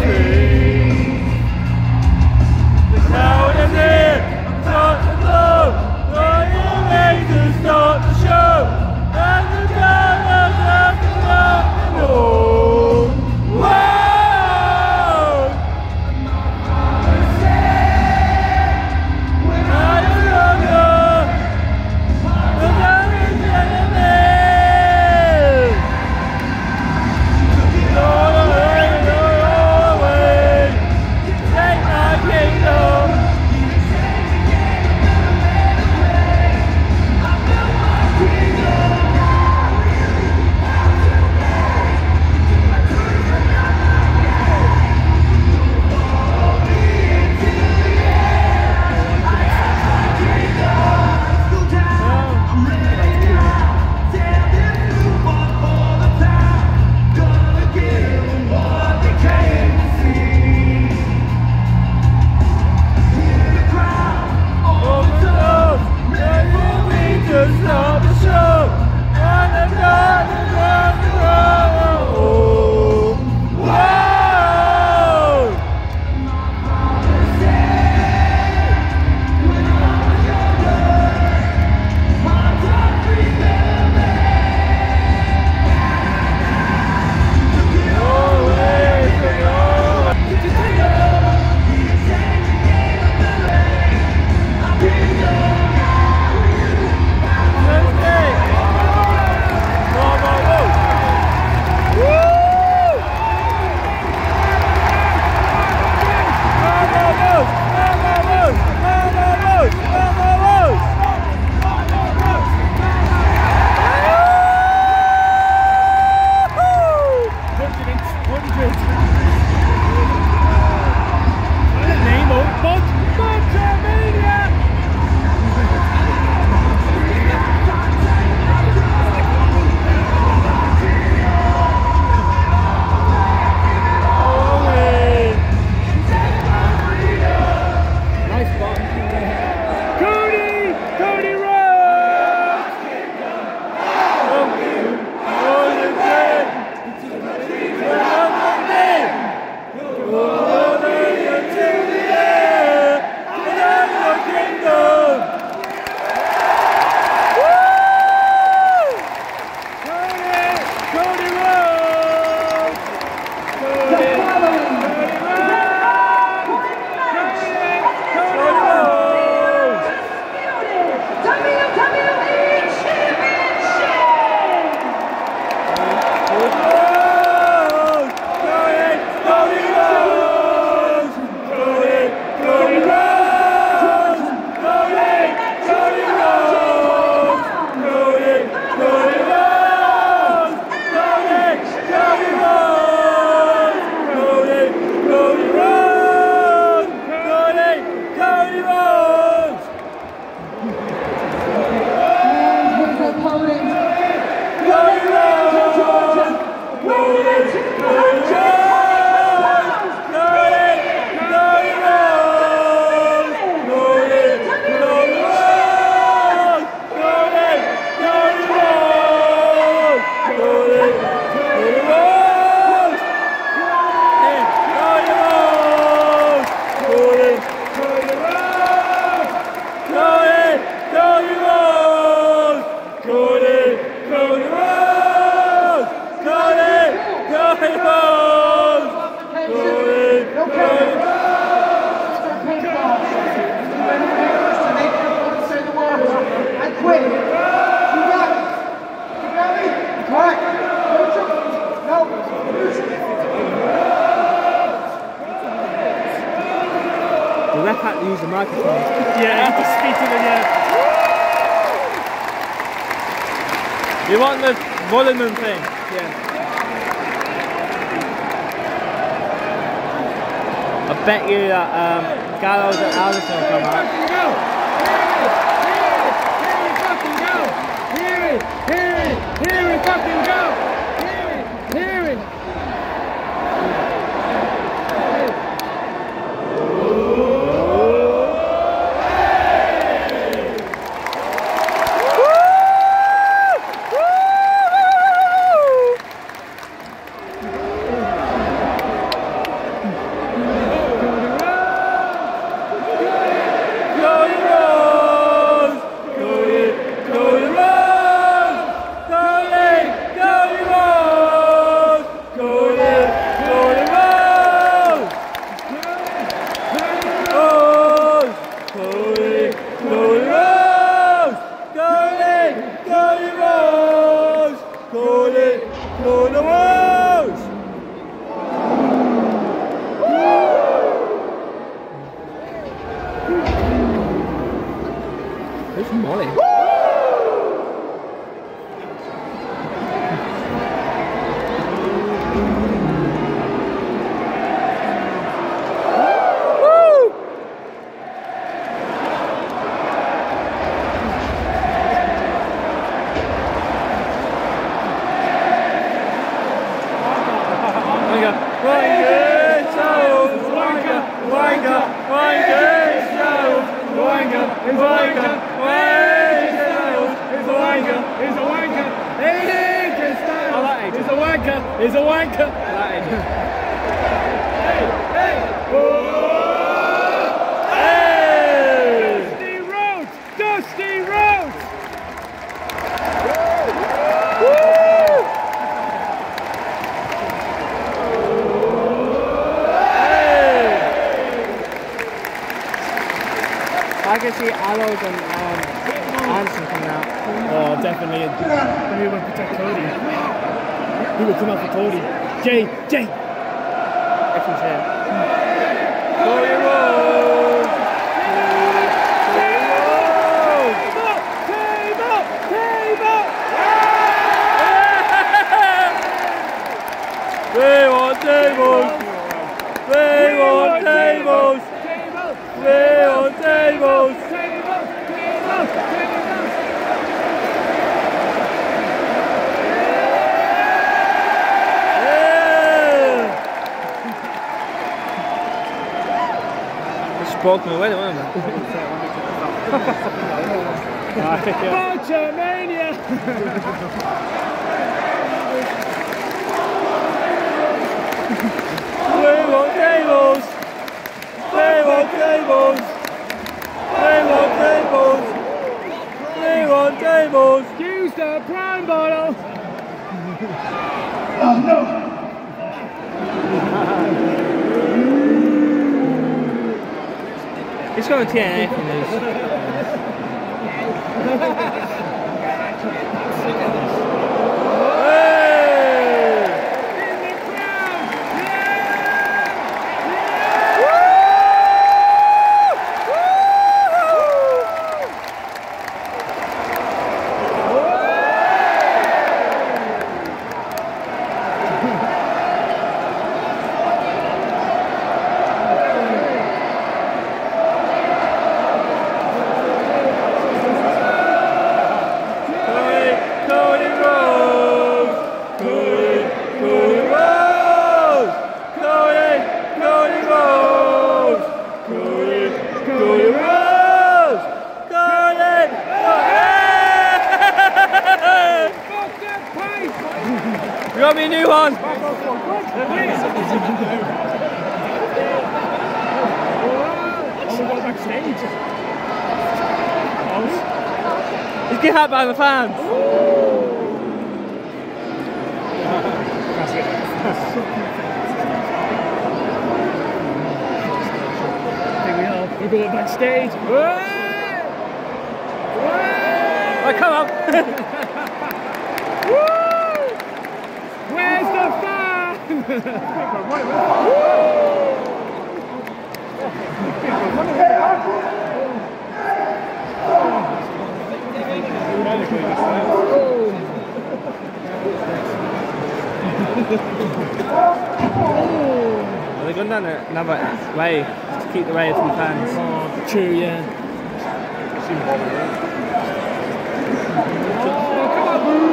The rep had to use the microphone. Yeah, he was speaking again. You want the volume thing? Yeah. I bet you that Gallows and Alderson will come out. Here we fucking go! Hear it! Molly. He's a wanker! Dusty Rhodes! Dusty Rhodes! I can see Aloes and Anderson coming out. Oh, definitely. And he will protect Cody. He will come out for Cody. Jay! If he's here. Cody Rhodes! We want tables! We want tables! We want tables! Spoke me away, wasn't it? Botchamania! We want tables! We want tables! We want tables! We want tables! Use the prime bottle! He's going TNA from this. You got me a new one! He's getting out by the fans! We're going backstage. Oh, come on! Where's the fan? Well, they're going down another way to keep the way from the fans. Oh, true, yeah. Oh, come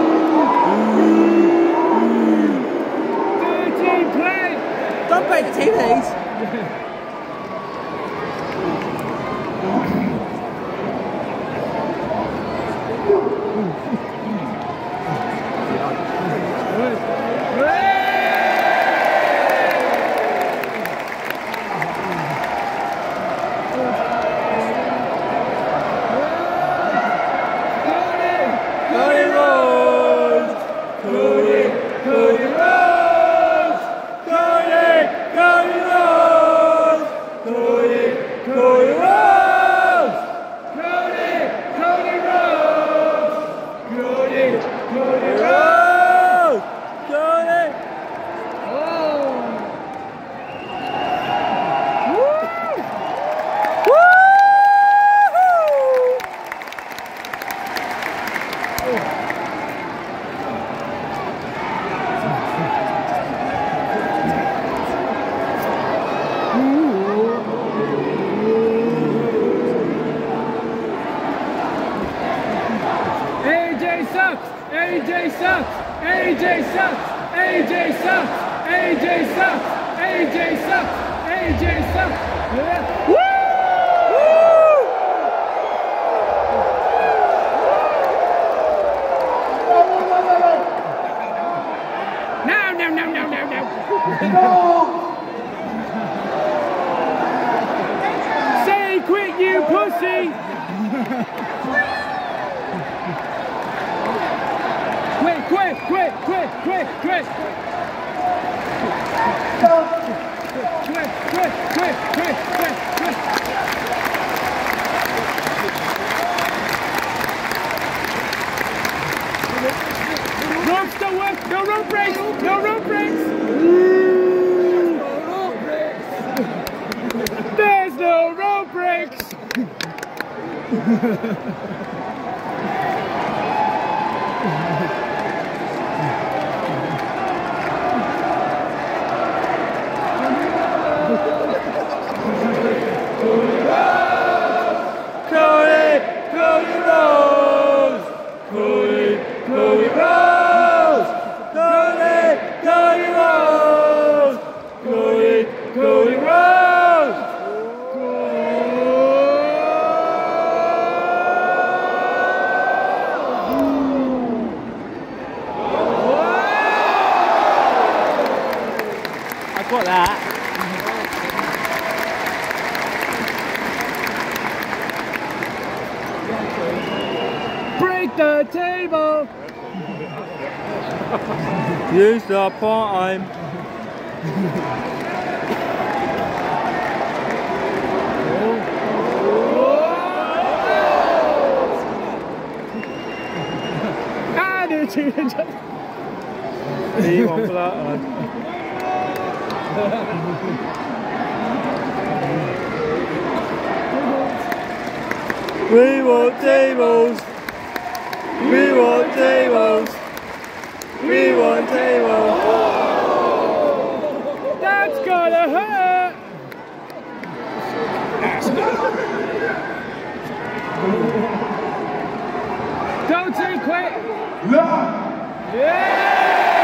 on! Dirty play! Don't break the TVs! AJ sucks! AJ sucks! AJ sucks! AJ sucks! AJ sucks! AJ sucks! AJ sucks! Yeah. Woo! No! Say quit, you pussy! Quit! Quit! Quit! Quit! Quit! Quit! Quit! Quit! Quit! Quit! Quit! Ropes don't work! No rope breaks! No rope breaks! There's no rope breaks! Got that. Break the table! Use the part-time. Attitude! See one for that one. We want tables. We want tables. We want tables. That's gonna hurt. Don't say quit. Yeah.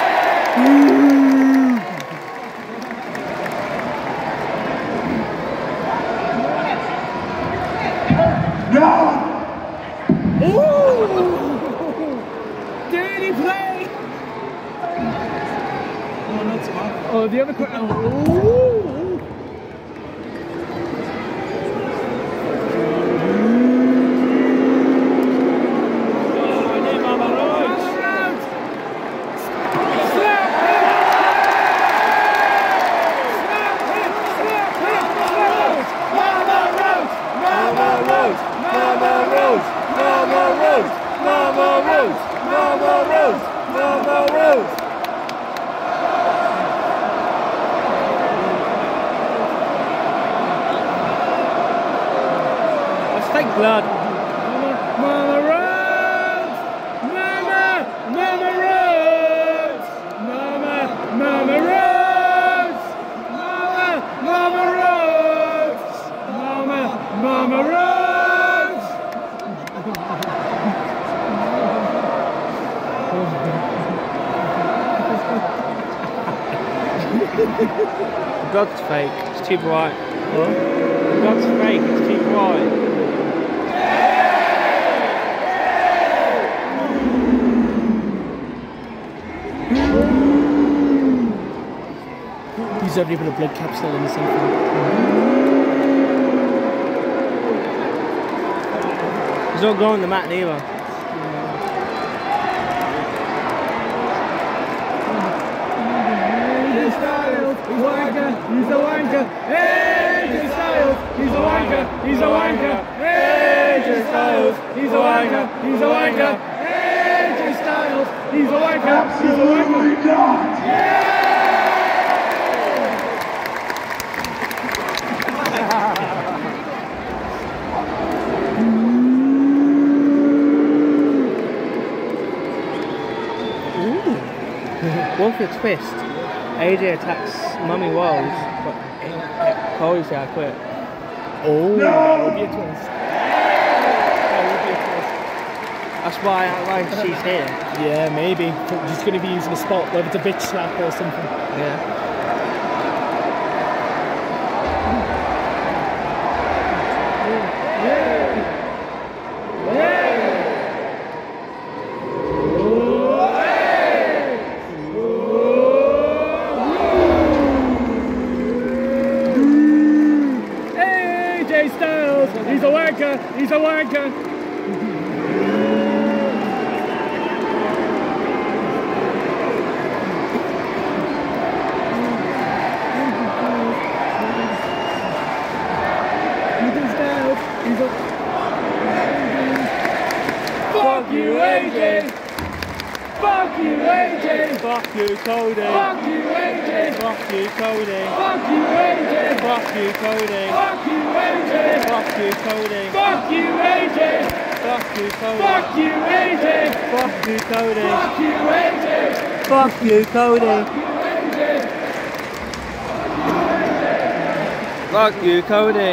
Dirty play! Oh, that's fine. Oh, the other question. Oh. Take blood. Mama Rose! Mama! Mama Rose! Mama! Mama Rose! Mama! Mama Rose! Mama! Mama Rose! The blood's fake. It's too bright. What? The blood's fake. It's too bright. He's already put a blood capsule in the same thing. He's not going on the mat neither. AJ Styles, he's a wanker, he's a wanker. AJ Styles, he's a wanker, he's a wanker. AJ Styles, he's a wanker, he's a wanker. AJ Styles, he's a wanker, he's a wanker. Absolutely not! Yeah! One for a twist. AJ attacks Mummy Wells, but Cody said I quit. Oh, that would be a twist. That would be a twist. That's why she's here. Yeah, maybe. He's going to be using a spot, whether it's a bitch slap or something. Yeah. AJ Styles, he's a wanker, he's a wanker. Fuck you, AJ! Fuck you, AJ! Fuck you, Cody! Fuck you, AJ! Fuck you, Cody! Fuck you, AJ! Fuck you, Cody! Fuck you, AJ! Fuck you, Cody! Fuck you, AJ! Fuck you, Cody! Fuck you, AJ! Fuck you, Cody! Fuck you, AJ! Fuck you, Cody! Fuck you, Cody!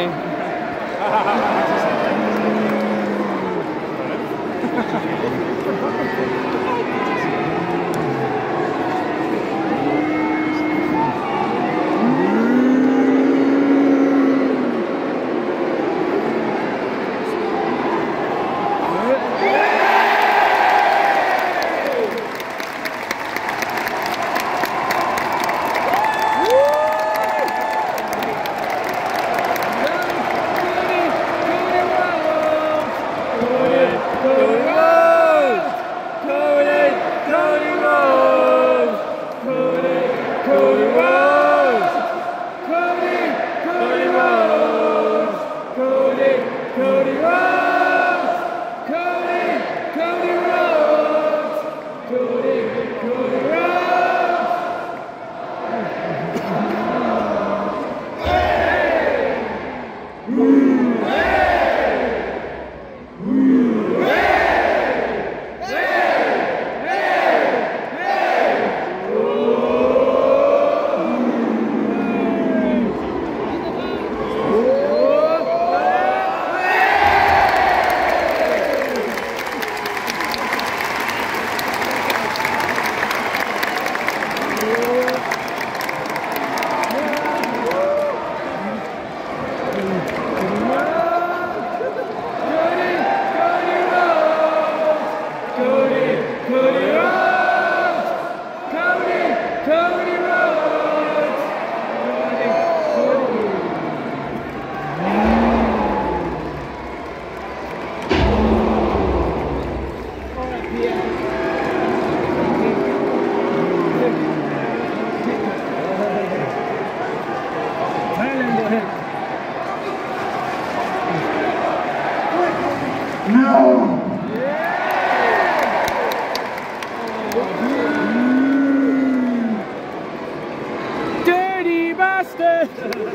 Dirty bastard!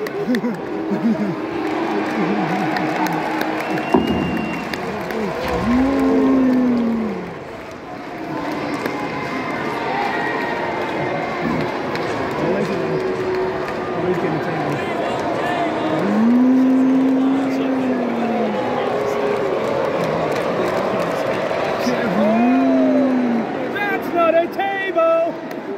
That's not a table!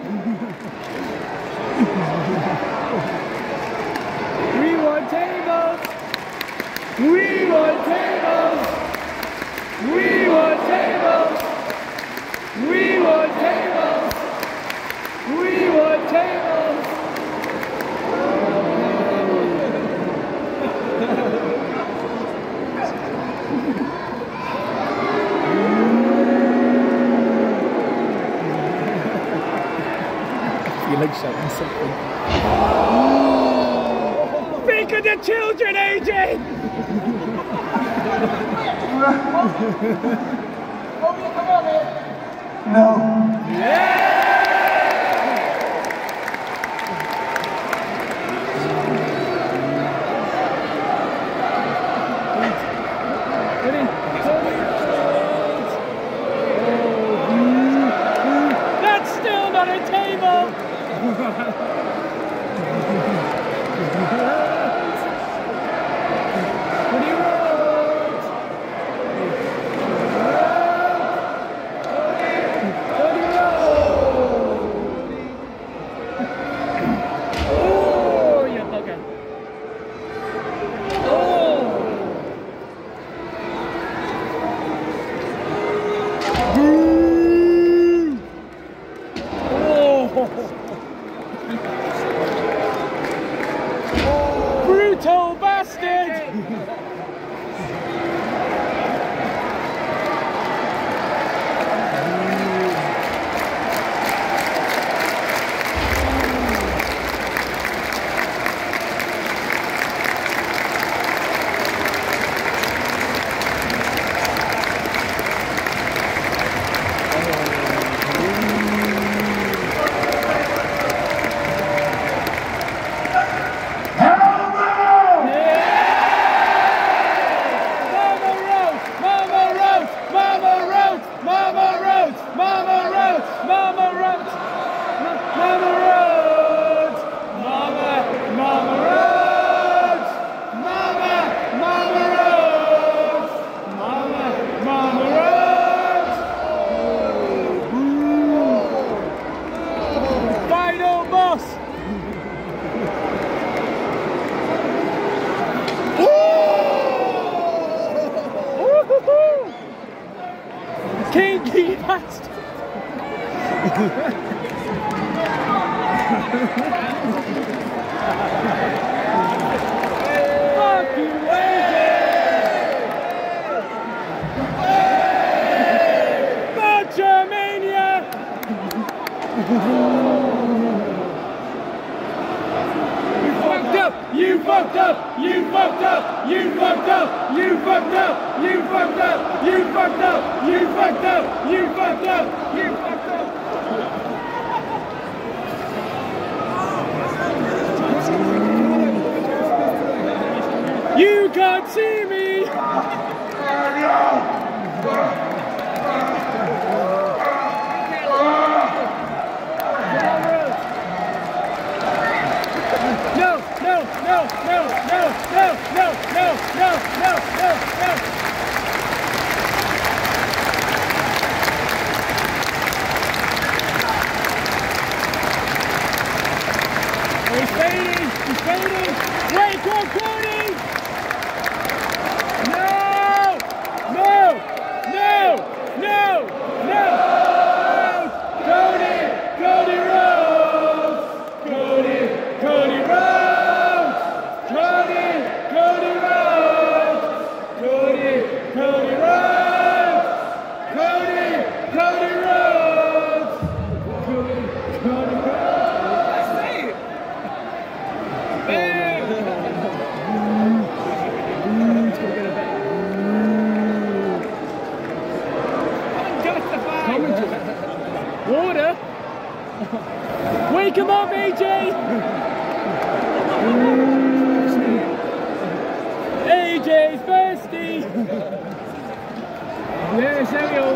We want tables! We want tables! We want tables! We want tables! We want tables! You like shouting something. Think of the children, AJ! No. Yeah! That's still not a table! tall bastard! Kinky bastard! Fuck you, Butchermania! You fucked up! You fucked up! You fucked up! You fucked up! You fucked up! You fucked up! You fucked up! You fucked up! You fucked up! You can't see me! He's fading! He's fading! Wait, go, Cody! No! No! No! No! No! Cody! Cody Rhodes! Cody! Cody Rhodes! Cody! Cody Rhodes! Cody! Cody Rhodes! Cody! Cody Rhodes! Cody! Cody Rhodes! Water? Wake him up, AJ! AJ's thirsty! Yes, there we go!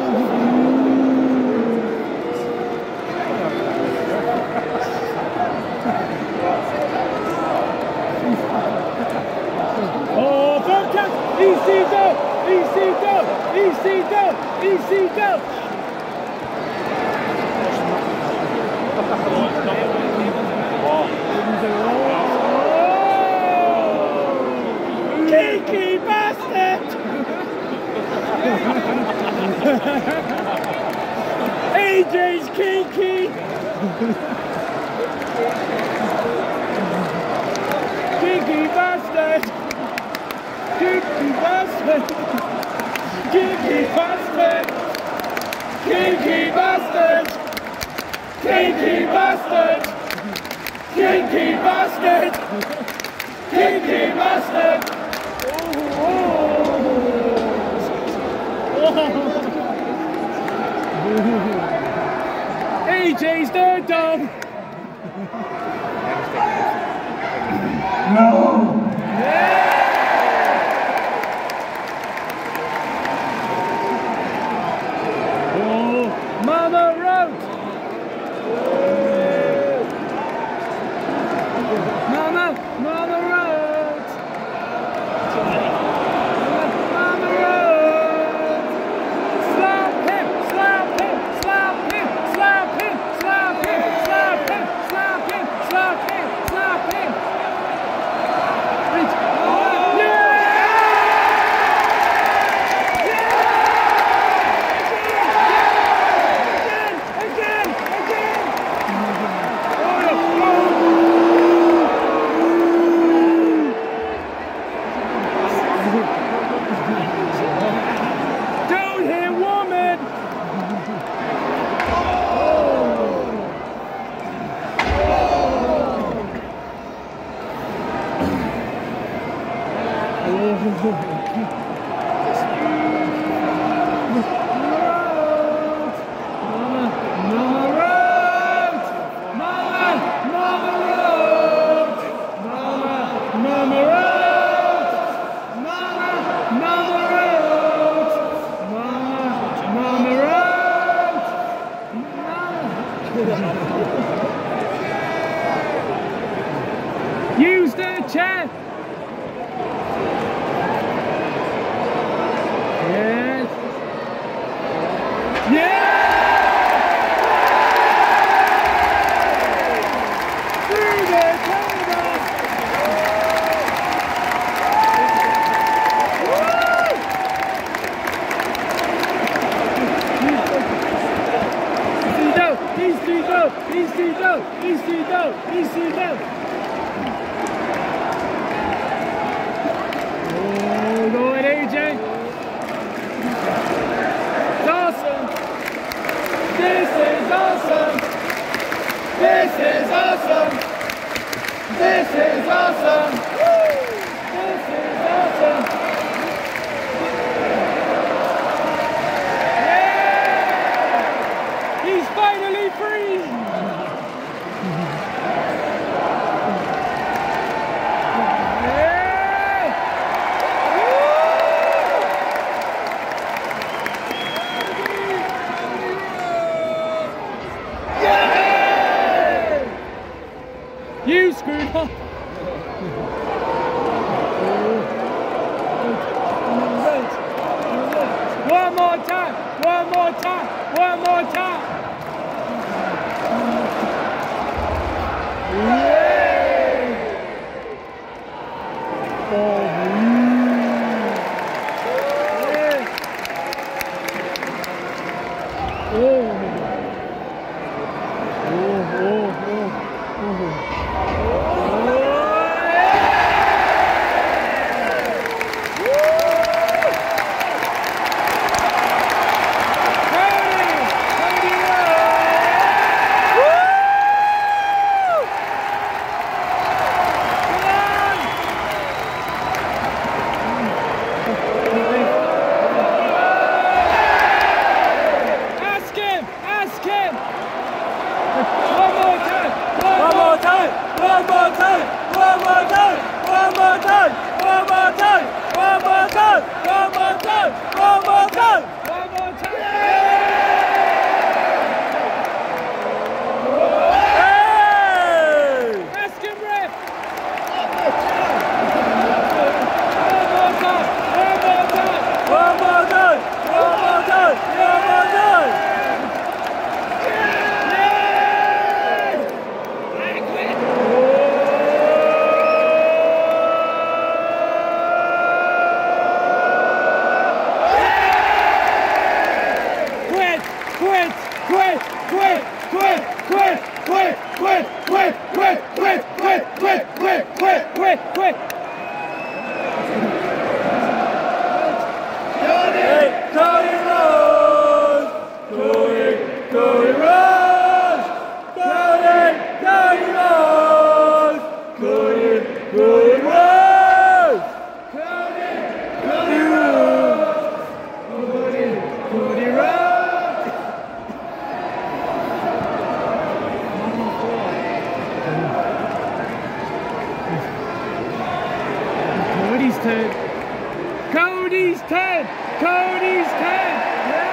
Oh, Bobcat! EC go! EC go! EC go! EC go! Kinky bastard! AJ's kinky! Kinky bastard! Kinky bastard! Kinky bastard! Kinky bastard! Kinky bastard! Kinky bastard! Kinky bastard! AJ's third dog! No! Oh, Mama Rhodes! Mama Rhodes! Mama Rhodes! Slap him! Slap him! Slap him! Slap him! Slap him! Slap him! Slap him! Slap him! Slap him! Use the chair. Yes. Yeah. Through the corner. He's too dope. He's too dope. He's too dope. He's too dope. Oh, go ahead, AJ. It's awesome. This is awesome. This is awesome. This is awesome. Woo! This is awesome. Yeah! He's finally free. You screwed up. One more time. One more time. One more time. Cody's 10! Cody's 10! Yes!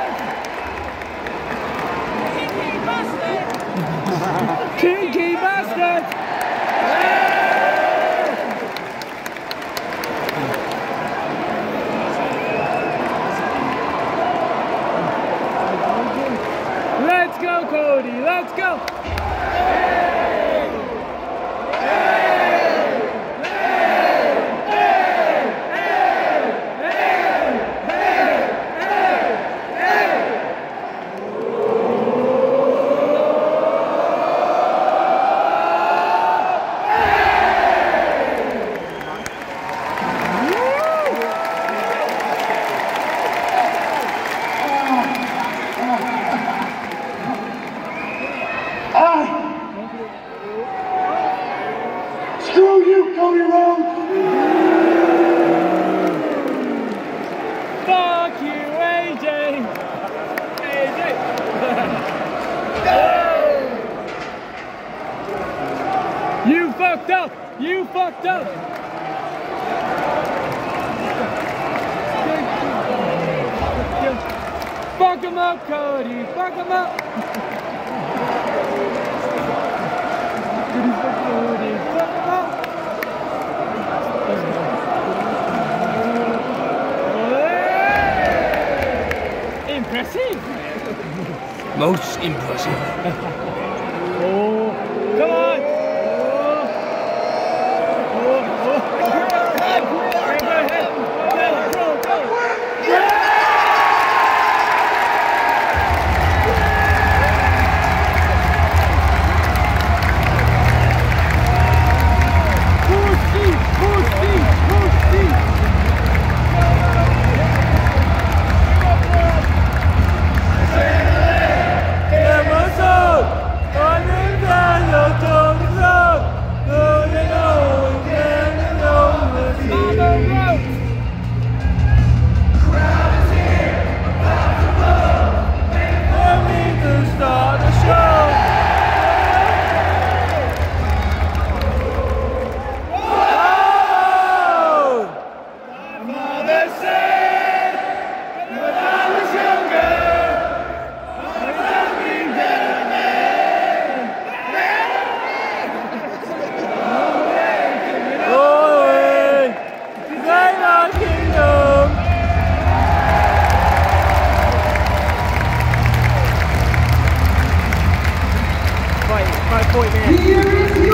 Kinky bastard! Let's go, Cody! Let's go! Screw you, Cody Rhodes! fucked up! You fucked up! Fuck him up, Cody! Fuck him up! Cody, fuck him up! Impressive! Most impressive. Oh, come on! Five-point man.